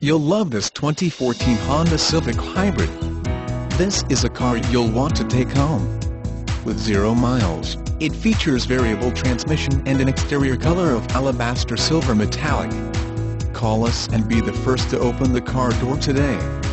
You'll love this 2014 Honda Civic Hybrid. This is a car you'll want to take home. With 0 miles, it features variable transmission and an exterior color of alabaster silver metallic. Call us and be the first to open the car door today.